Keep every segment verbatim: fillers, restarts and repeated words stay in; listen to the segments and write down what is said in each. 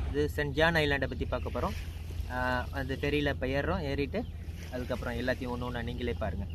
இது send John ஐலாண்டை பற்றி பார்க்க போகிறோம். அந்த ஃபெரியில் இப்போ ஏறுறோம், ஏறிட்டு அதுக்கப்புறம் எல்லாத்தையும் ஒன்று ஒன்று நீங்களே பாருங்கள்.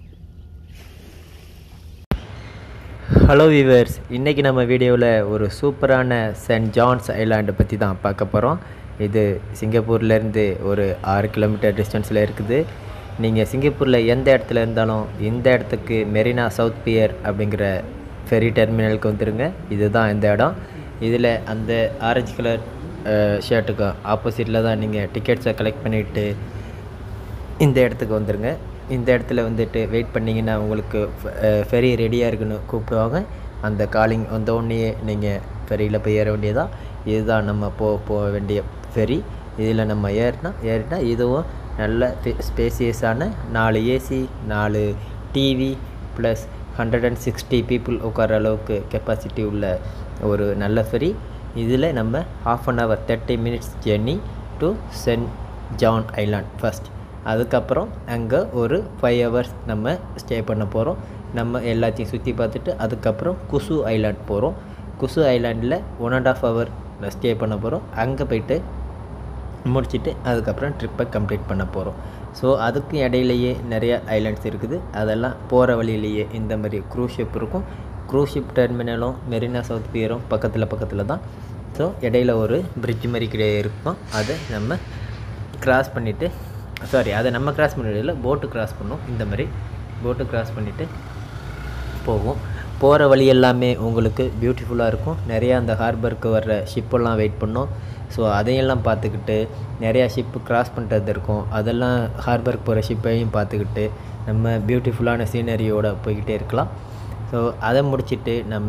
ஹலோ வியூவர்ஸ், இன்றைக்கி நம்ம வீடியோவில் ஒரு சூப்பரான சென்ட் ஜான்ஸ் ஐலாண்டை பற்றி தான் பார்க்க போகிறோம். இது சிங்கப்பூர்லேருந்து ஒரு ஆறு கிலோமீட்டர் டிஸ்டன்ஸில் இருக்குது. நீங்கள் சிங்கப்பூரில் எந்த இடத்துல இருந்தாலும் இந்த இடத்துக்கு மெரினா சவுத் பியர் அப்படிங்கிற ஃபெரி டெர்மினலுக்கு வந்துடுங்க. இதுதான் இந்த இடம். இதில் அந்த ஆரஞ்சு கலர் ஷர்ட்டுக்கு ஆப்போசிட்டில் தான் நீங்கள் டிக்கெட்ஸை கலெக்ட் பண்ணிவிட்டு இந்த இடத்துக்கு வந்துடுங்க. இந்த இடத்துல வந்துட்டு வெயிட் பண்ணிங்கன்னா உங்களுக்கு ஃபெரி ரெடியாக இருக்குன்னு கூப்பிடுவாங்க. அந்த காலிங் வந்த உடனே நீங்கள் ஃபெரியில் போய் ஏற வேண்டியதான். இதுதான் நம்ம போ போக வேண்டிய ஃபெரி. இதில் நம்ம ஏறினா ஏறினா இதுவும் நல்ல ஸ்பேசியஸான நாலு ஏசி, நாலு TV plus hundred and sixty people உட்கார அளவுக்கு கெப்பாசிட்டி உள்ள ஒரு நல்ல ஃபெரி. இதில் நம்ம half an hour thirty minutes journey to Saint John island first. அதுக்கப்புறம் அங்கே ஒரு ஃபைவ் ஹவர்ஸ் நம்ம ஸ்டே பண்ண போகிறோம். நம்ம எல்லாத்தையும் சுற்றி பார்த்துட்டு அதுக்கப்புறம் குசு ஐலாண்ட் போகிறோம். குசு ஐலாண்டில் one and half hour stay பண்ண போகிறோம். அங்கே போய்ட்டு முடிச்சுட்டு அதுக்கப்புறம் ட்ரிப்பை கம்ப்ளீட் பண்ண போகிறோம். ஸோ அதுக்கு இடையிலேயே நிறைய ஐலாண்ட்ஸ் இருக்குது. அதெல்லாம் போகிற வழியிலேயே இந்த மாதிரி க்ரூஸ் ஷிப் இருக்கும். க்ரூஸ் ஷிப் டெர்மினலும் மெரினா சவுத் பியரும் பக்கத்தில் பக்கத்தில் தான். ஸோ இடையில ஒரு பிரிட்ஜ் மாதிரி கிடையாது இருக்கும். அதை நம்ம கிராஸ் பண்ணிவிட்டு சாரி அதை நம்ம கிராஸ் பண்ணிவிடல போட்டு கிராஸ் பண்ணோம். இந்த மாதிரி போட்டு கிராஸ் பண்ணிவிட்டு போகும். போகிற வழி எல்லாமே உங்களுக்கு பியூட்டிஃபுல்லாக இருக்கும். நிறையா அந்த ஹார்பருக்கு வர்ற ஷிப்பெல்லாம் வெயிட் பண்ணோம். ஸோ அதையெல்லாம் பார்த்துக்கிட்டு நிறையா ஷிப்பு கிராஸ் பண்ணுறது இருக்கும். அதெல்லாம் ஹார்பருக்கு போகிற ஷிப்பையும் பார்த்துக்கிட்டு நம்ம பியூட்டிஃபுல்லான சீனரியோடு போய்கிட்டே இருக்கலாம். ஸோ அதை முடிச்சுட்டு நம்ம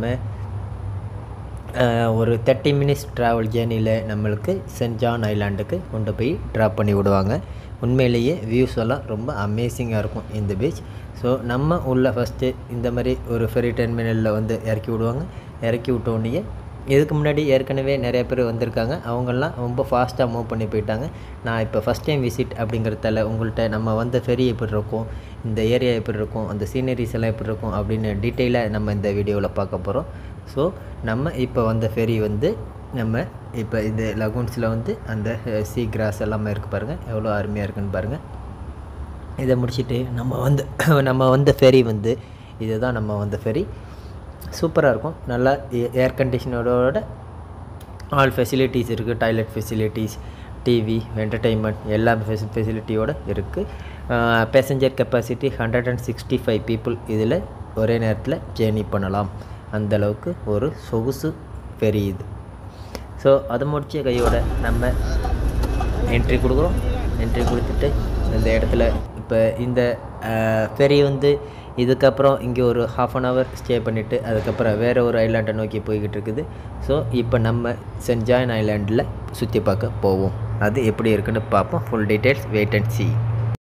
ஒரு தேர்ட்டி மினிட்ஸ் ட்ராவல் ஜேர்னியில் நம்மளுக்கு சென்ட் ஜான் ஐலாண்டுக்கு கொண்டு போய் ட்ராப் பண்ணி விடுவாங்க. உண்மையிலேயே வியூஸ் எல்லாம் ரொம்ப அமேசிங்காக இருக்கும் இந்த பீச். ஸோ நம்ம உள்ள ஃபஸ்ட்டு இந்த மாதிரி ஒரு ஃபெரி டெர்மினலில் வந்து இறக்கி விடுவாங்க. இறக்கி விட்டோடனே இதுக்கு முன்னாடி ஏற்கனவே நிறைய பேர் வந்திருக்காங்க. அவங்கெல்லாம் ரொம்ப ஃபாஸ்ட்டாக மூவ் பண்ணி போயிட்டாங்க. நான் இப்போ ஃபஸ்ட் டைம் விசிட் அப்படிங்கிறதால உங்கள்கிட்ட நம்ம வந்த ஃபெரி எப்படி இருக்கும், இந்த ஏரியா எப்படி இருக்கும், அந்த சீனரிஸ் எல்லாம் எப்படி இருக்கும் அப்படின்னு டீட்டெயிலாக நம்ம இந்த வீடியோவில் பார்க்க போகிறோம். ஸோ நம்ம இப்போ வந்த ஃபெரி வந்து நம்ம இப்போ இந்த லகூன்ஸில் வந்து அந்த சீ கிராஸ் எல்லாமே இருக்குது பாருங்கள், எவ்வளோ அருமையாக இருக்குன்னு பாருங்கள். இதை முடிச்சுட்டு நம்ம வந்து நம்ம வந்த ஃபெரி வந்து இதுதான் நம்ம வந்த ஃபெரி. சூப்பராக இருக்கும். நல்லா ஏர் கண்டிஷனரோட ஆல் ஃபெசிலிட்டிஸ் இருக்குது. டாய்லெட் ஃபெசிலிட்டிஸ், டிவி, என்டர்டெயின்மெண்ட் எல்லா ஃபெசி ஃபெசிலிட்டியோடு இருக்குது. Passenger capacity hundred and sixty five people இதில் ஒரே நேரத்தில் ஜேர்னி பண்ணலாம். அந்தளவுக்கு ஒரு சொகுசு ஃபெரி இது. ஸோ அதை முடிச்ச கையோட நம்ம என்ட்ரி கொடுக்குறோம். என்ட்ரி கொடுத்துட்டு இந்த இடத்துல இப்போ இந்த ஃபெரி வந்து இதுக்கப்புறம் இங்கே ஒரு ஹாஃப் அன் ஹவர் ஸ்டே பண்ணிவிட்டு அதுக்கப்புறம் வேறு ஒரு ஐலாண்டை நோக்கி போய்கிட்டு இருக்குது. ஸோ இப்போ நம்ம சென்ட் ஜான் ஐலாண்டில் சுற்றி பார்க்க போவோம். அது எப்படி இருக்குன்னு பார்ப்போம். Full details wait and see.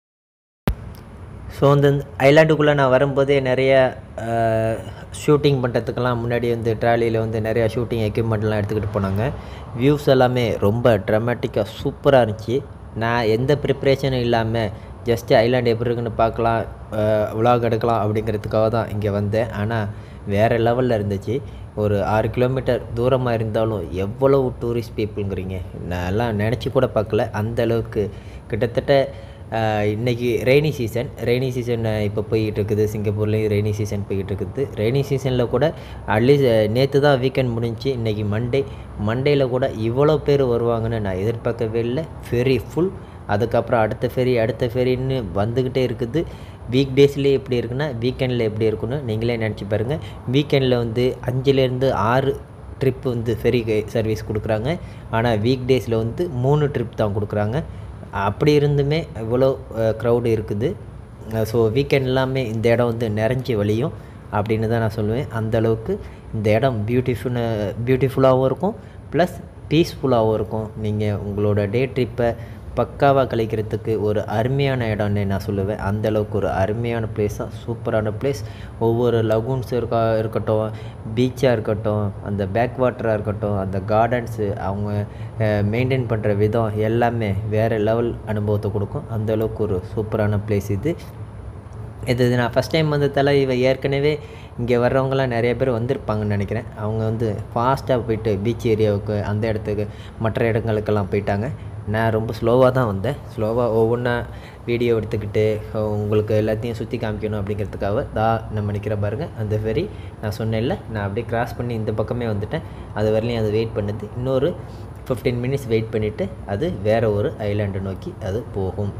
So இந்த ஐலாண்டுக்குள்ளே நான் வரும்போதே நிறைய ஷூட்டிங் பண்ணுறதுக்கெல்லாம் முன்னாடி வந்து ட்ராலியில் வந்து நிறையா ஷூட்டிங் எக்யூப்மெண்ட்லாம் எடுத்துக்கிட்டு போனாங்க. வியூஸ் எல்லாமே ரொம்ப ட்ராமேட்டிக்காக சூப்பராக இருந்துச்சு. நான் எந்த ப்ரிப்ரேஷனும் இல்லாமல் ஜஸ்ட்டு ஐலாண்டு எப்படி இருக்குன்னு பார்க்கலாம், விலாக் எடுக்கலாம் அப்படிங்கிறதுக்காக தான் இங்கே வந்தேன். ஆனால் வேறு லெவலில் இருந்துச்சு. ஒரு ஆறு கிலோமீட்டர் தூரமாக இருந்தாலும் எவ்வளவு டூரிஸ்ட் பீப்புளுங்கிறீங்க, நான் எல்லாம் நினச்சி கூட பார்க்கல. அந்தளவுக்கு கிட்டத்தட்ட இன்றைக்கி ரெய்னி சீசன் ரெய்னி சீசன் இப்போ போய்கிட்டு இருக்குது. சிங்கப்பூர்லேயும் ரெய்னி சீசன் போய்கிட்டு இருக்குது. ரெய்னி சீசனில் கூட அட்லீஸ்ட் நேற்று தான் வீக்கெண்ட் முடிஞ்சு, இன்றைக்கி மண்டே மண்டேயில் கூட இவ்வளோ பேர் வருவாங்கன்னு நான் எதிர்பார்க்கவே இல்லை. Ferry full. அதுக்கப்புறம் அடுத்த ஃபெரி அடுத்த ஃபெரின்னு வந்துக்கிட்டே இருக்குது. வீக் டேஸ்லேயே எப்படி இருக்குன்னா வீக்கெண்டில் எப்படி இருக்குன்னு நீங்களே நினச்சி பாருங்கள். வீக்கெண்டில் வந்து அஞ்சுலேருந்து ஆறு ட்ரிப் வந்து ஃபெரி சர்வீஸ் கொடுக்குறாங்க. ஆனால் வீக் டேஸில் வந்து மூணு ட்ரிப் தான் கொடுக்குறாங்க. அப்படி இருந்துமே இவ்வளோ க்ரௌடு இருக்குது. ஸோ வீக்கெண்ட் எல்லாமே இந்த இடம் வந்து நிறைஞ்சி வழியும் அப்படின்னு தான் நான் சொல்லுவேன். அந்தளவுக்கு இந்த இடம் பியூட்டிஃபுல் பியூட்டிஃபுல்லாகவும் இருக்கும், ப்ளஸ் பீஸ்ஃபுல்லாகவும் இருக்கும். நீங்கள் உங்களோட டே ட்ரிப்பை பக்காவாக கழிக்கிறதுக்கு ஒரு அருமையான இடம்னு நான் சொல்லுவேன். அந்தளவுக்கு ஒரு அருமையான பிளேஸாக சூப்பரான பிளேஸ். ஒவ்வொரு லகூன்ஸ் இருக்கா இருக்கட்டும், பீச்சாக இருக்கட்டும், அந்த பேக் வாட்டராக இருக்கட்டும், அந்த கார்டன்ஸு அவங்க மெயின்டைன் பண்ணுற விதம் எல்லாமே வேறு லெவல் அனுபவத்தை கொடுக்கும். அந்தளவுக்கு ஒரு சூப்பரான பிளேஸ் இது. இது நான் ஃபஸ்ட் டைம் வந்ததால் இவ ஏற்கனவே இங்கே வர்றவங்களாம் நிறைய பேர் வந்திருப்பாங்கன்னு நினைக்கிறேன். அவங்க வந்து ஃபாஸ்ட்டாக போயிட்டு பீச் ஏரியாவுக்கு அந்த இடத்துக்கு மற்ற இடங்களுக்கெல்லாம் போயிட்டாங்க. நான் ரொம்ப ஸ்லோவாக தான் வந்தேன். ஸ்லோவாக ஒவ்வொன்றா வீடியோ எடுத்துக்கிட்டு உங்களுக்கு எல்லாத்தையும் சுற்றி காமிக்கணும் அப்படிங்கிறதுக்காக தான் நம்ம நிற்கிற பாருங்கள். அந்த ஃபெரி நான் சொன்னேன்ல, நான் அப்படியே கிராஸ் பண்ணி இந்த பக்கமே வந்துட்டேன். அது வரலையும் அது வெயிட் பண்ணுது. இன்னொரு ஃபிஃப்டீன் மினிட்ஸ் வெயிட் பண்ணிவிட்டு அது வேறு ஒரு ஐலாண்டை நோக்கி அது போகும்.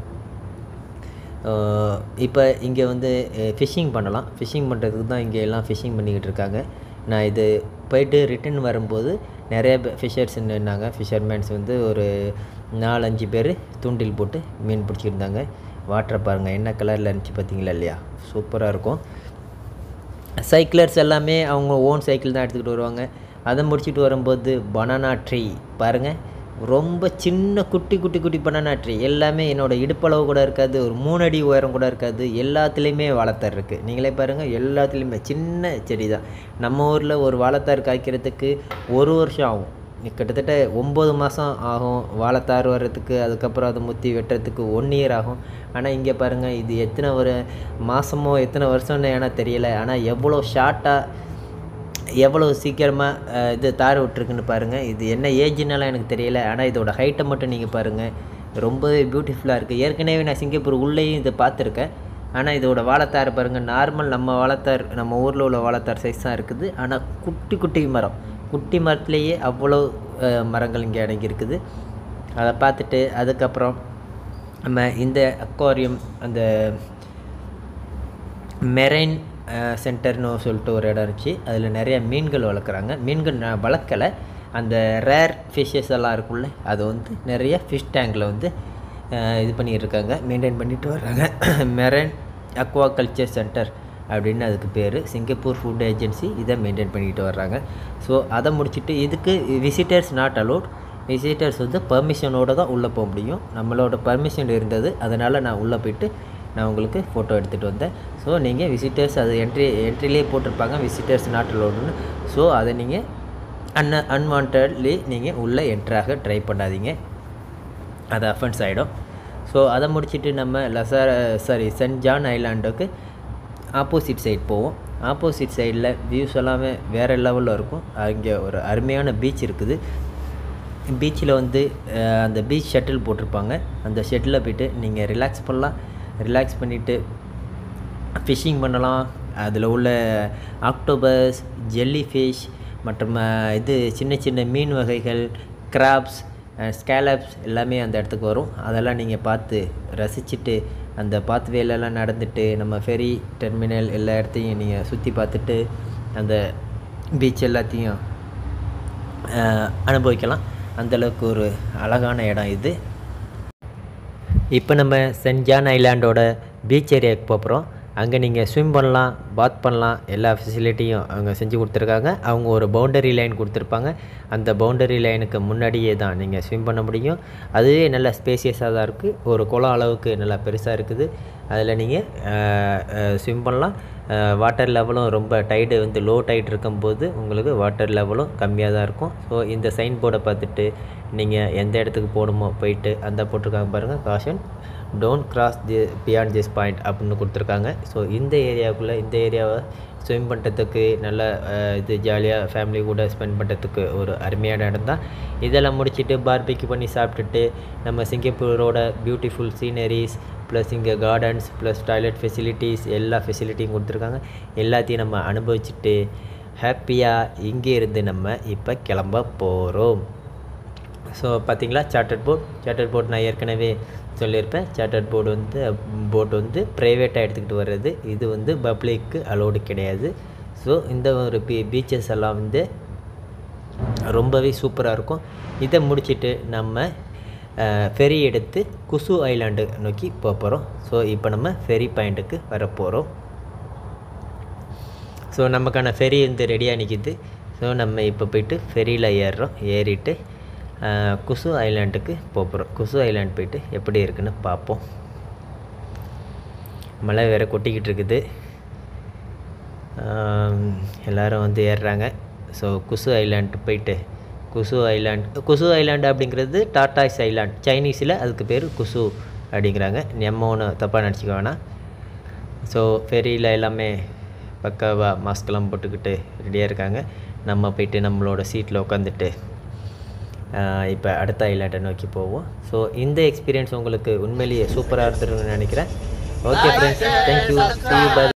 இப்போ இங்கே வந்து ஃபிஷ்ஷிங் பண்ணலாம். ஃபிஷ்ஷிங் பண்ணுறதுக்கு தான் இங்கே எல்லாம் ஃபிஷ்ஷிங் பண்ணிக்கிட்டு இருக்காங்க. நான் இது போயிட்டு ரிட்டன் வரும்போது நிறைய ஃபிஷர்ஸ் நின்னாங்க. ஃபிஷர்மேன்ஸ் வந்து ஒரு நாலஞ்சு பேர் தூண்டில் போட்டு மீன் பிடிச்சிருந்தாங்க. வாட்டரை பாருங்கள் என்ன கலரில் இருந்துச்சு பார்த்தீங்களா இல்லையா, சூப்பராக இருக்கும். சைக்கிளர்ஸ் எல்லாமே அவங்க ஓன் சைக்கிள் தான் எடுத்துக்கிட்டு வருவாங்க. அதை முடிச்சுட்டு வரும்போது பனானா ட்ரீ பாருங்கள், ரொம்ப சின்ன குட்டி குட்டி குட்டி பனானா ட்ரீ, எல்லாமே என்னோடய இடுப்பளவு கூட இருக்காது, ஒரு மூணு அடி உயரம் கூட இருக்காது. எல்லாத்துலேயுமே வாழைத்தார் இருக்குது. நீங்களே பாருங்கள், எல்லாத்துலேயுமே சின்ன செடி தான். நம்ம ஊரில் ஒரு வாழைத்தார் காய்க்கிறதுக்கு ஒரு வருஷம் ஆகும், கிட்டத்தட்ட ஒம்பது மாதம் ஆகும் வாழைத்தார் வர்றதுக்கு. அதுக்கப்புறம் அதை முற்றி வெட்டுறதுக்கு ஒன் இயர் ஆகும். ஆனால் இங்கே பாருங்கள், இது எத்தனை ஒரு மாதமோ எத்தனை வருஷம்னு ஏன்னா தெரியலை. ஆனால் எவ்வளோ ஷார்ட்டாக எவ்வளோ சீக்கிரமாக இது தார் விட்டுருக்குன்னு பாருங்கள். இது என்ன ஏஜ்னாலாம் எனக்கு தெரியலை. ஆனால் இதோட ஹைட்டை மட்டும் நீங்கள் பாருங்கள், ரொம்பவே பியூட்டிஃபுல்லாக இருக்குது. ஏற்கனவே நான் சிங்கப்பூர் உள்ளேயும் இதை பார்த்துருக்கேன். ஆனால் இதோட வாழைத்தார் பாருங்கள், நார்மல் நம்ம வாழைத்தார் நம்ம ஊரில் உள்ள வாழைத்தார் சைஸ் தான் இருக்குது. ஆனால் குட்டி குட்டி மரம், குட்டி மரத்துலேயே அவ்வளோ மரங்கள் இங்கே அடங்கி இருக்குது. அதை பார்த்துட்டு அதுக்கப்புறம் நம்ம இந்த அக்வாரியம் அந்த மெரைன் சென்டர்னு சொல்லிட்டு ஒரு இடம் இருந்துச்சு. அதில் நிறைய மீன்கள் வளர்க்குறாங்க. மீன்கள் நான் வளர்க்கலை, அந்த ரேர் ஃபிஷ்ஷஸ் எல்லாம் இருக்குல்ல, அது வந்து நிறைய ஃபிஷ் டேங்கில் வந்து இது பண்ணிகிட்டு இருக்காங்க, மெயின்டைன் பண்ணிட்டு வர்றாங்க. மெரைன் அக்வா கல்ச்சர் சென்டர் அப்படின்னு அதுக்கு பேர். சிங்கப்பூர் ஃபுட் ஏஜென்சி இதை மெயின்டைன் பண்ணிக்கிட்டு வர்றாங்க. ஸோ அதை முடிச்சுட்டு இதுக்கு விசிட்டர்ஸ் நாட் அலோட். விசிட்டர்ஸ் வந்து பர்மிஷனோடு தான் உள்ளே போக முடியும். நம்மளோட பர்மிஷன் இருந்தது, அதனால் நான் உள்ளே போயிட்டு நான் உங்களுக்கு ஃபோட்டோ எடுத்துகிட்டு வந்தேன். ஸோ நீங்கள் விசிட்டர்ஸ் அது என்ட்ரி என்ட்ரிலே போட்டிருப்பாங்க விசிட்டர்ஸ் நாட் அலோடுன்னு. ஸோ அதை நீங்கள் அன் அன்வான்ட்லி நீங்கள் உள்ளே என்ட்ராக ட்ரை பண்ணாதீங்க, அது அஃபென்ஸ் ஆகிடும். ஸோ அதை முடிச்சுட்டு நம்ம லசார் சாரி சென்ட் ஜான் ஐலாண்டுக்கு ஆப்போசிட் சைட் போவோம். ஆப்போசிட் சைடில் வியூஸ் எல்லாமே வேறு லெவலில் இருக்கும். அங்கே ஒரு அருமையான பீச் இருக்குது. பீச்சில் வந்து அந்த பீச் ஷட்டில் போட்டிருப்பாங்க. அந்த ஷட்டிலில் போய்ட்டு நீங்கள் ரிலாக்ஸ் பண்ணலாம். ரிலாக்ஸ் பண்ணிவிட்டு ஃபிஷ்ஷிங் பண்ணலாம். அதில் உள்ள ஆக்டோபஸ், ஜெல்லி ஃபிஷ் மற்றும் இது சின்ன சின்ன மீன் வகைகள், கிராப்ஸ், ஸ்கேலப்ஸ் எல்லாமே அந்த இடத்துக்கு வரும். அதெல்லாம் நீங்கள் பார்த்து ரசிச்சுட்டு அந்த பாத்வேலெல்லாம் நடந்துட்டு நம்ம ஃபெரி டெர்மினல் எல்லா இடத்தையும் நீங்கள் சுற்றி பார்த்துட்டு அந்த பீச் எல்லாத்தையும் அனுபவிக்கலாம். அந்தளவுக்கு ஒரு அழகான இடம் இது. இப்போ நம்ம சென்ட் ஜான் ஐலாண்டோட பீச் ஏரியாவுக்கு போகிறோம். அங்கே நீங்கள் ஸ்விம் பண்ணலாம், பாத் பண்ணலாம், எல்லா ஃபெசிலிட்டியும் அவங்க செஞ்சு கொடுத்துருக்காங்க. அவங்க ஒரு பவுண்டரி லைன் கொடுத்துருப்பாங்க. அந்த பவுண்டரி லைனுக்கு முன்னாடியே தான் நீங்கள் ஸ்விம் பண்ண முடியும். அதுவே நல்லா ஸ்பேசியஸாக தான் இருக்குது. ஒரு குளம் அளவுக்கு நல்லா பெருசாக இருக்குது. அதில் நீங்கள் ஸ்விம் பண்ணலாம். வாட்டர் லெவலும் ரொம்ப டைடு வந்து லோ டைட் இருக்கும்போது உங்களுக்கு வாட்டர் லெவலும் கம்மியாக தான் இருக்கும். ஸோ இந்த சைன் போர்டை பார்த்துட்டு நீங்கள் எந்த இடத்துக்கு போகணுமோ போயிட்டு அந்த போட்டிருக்காங்க பாருங்கள், caution don't cross the beyond this point அப்படின்னு கொடுத்துருக்காங்க. ஸோ இந்த ஏரியாவுக்குள்ளே இந்த ஏரியாவை ஸ்விம் பண்ணுறதுக்கு நல்ல இது ஜாலியாக ஃபேமிலி கூட ஸ்பெண்ட் பண்ணுறதுக்கு ஒரு அருமையான இடம் தான். இதெல்லாம் முடிச்சுட்டு பார்பிக்யூ பண்ணி சாப்பிட்டுட்டு நம்ம சிங்கப்பூரோட பியூட்டிஃபுல் சீனரிஸ் ப்ளஸ் இங்கே கார்டன்ஸ் ப்ளஸ் டாய்லெட் ஃபெசிலிட்டிஸ் எல்லா ஃபெசிலிட்டியும் கொடுத்துருக்காங்க. எல்லாத்தையும் நம்ம அனுபவிச்சுட்டு ஹாப்பியாக இங்கே இருந்து நம்ம இப்போ கிளம்ப போகிறோம். ஸோ பார்த்திங்களா, சார்ட்டர்ட் போட் சார்ட்டர்ட் போட் நான் ஏற்கனவே சொல்லியிருப்பேன். சார்ட்டர்ட் போர்டு வந்து போட் வந்து ப்ரைவேட்டாக எடுத்துக்கிட்டு வர்றது, இது வந்து பப்ளிக்கு அலோடு கிடையாது. ஸோ இந்த ஒரு பீ பீச்சஸ் எல்லாம் வந்து ரொம்பவே சூப்பராக இருக்கும். இதை முடிச்சுட்டு நம்ம ஃபெரி எடுத்து குசு ஐலாண்டு நோக்கி போக போகிறோம். ஸோ இப்போ நம்ம ஃபெரி பாயிண்ட்டுக்கு வர போகிறோம். ஸோ நமக்கான ஃபெரி வந்து ரெடியாக நிற்கிது. ஸோ நம்ம இப்போ போய்ட்டு ஃபெரியில் ஏறுறோம். ஏறிட்டு குசு ஐலாண்டுக்கு போகிறோம். குசு ஐலாண்ட் போய்ட்டு எப்படி இருக்குன்னு பார்ப்போம். மழை வேறு கொட்டிக்கிட்டு இருக்குது. எல்லோரும் வந்து ஏறுறாங்க. ஸோ குசு ஐலாண்டு போயிட்டு குசு ஐலாண்ட் குசு ஐலாண்டு அப்படிங்கிறது டாட்டாய்ஸ் ஐலாண்ட், சைனீஸில் அதுக்கு பேர் குசு அப்படிங்கிறாங்க. நம்ம ஒன்று தப்பாக நினச்சிக்க வேணாம். ஸோ ஃபெரியில் எல்லாமே பக்காவாக மாஸ்க்கெல்லாம் போட்டுக்கிட்டு ரெடியாக இருக்காங்க. நம்ம போயிட்டு நம்மளோட சீட்டில் உட்காந்துட்டு இப்போ அடுத்த ஐலாண்டை நோக்கி போவோம். ஸோ இந்த எக்ஸ்பீரியன்ஸ் உங்களுக்கு உண்மையிலேயே சூப்பராக இருந்துருன்னு நினைக்கிறேன். Okay friends, thank you, see you, bye.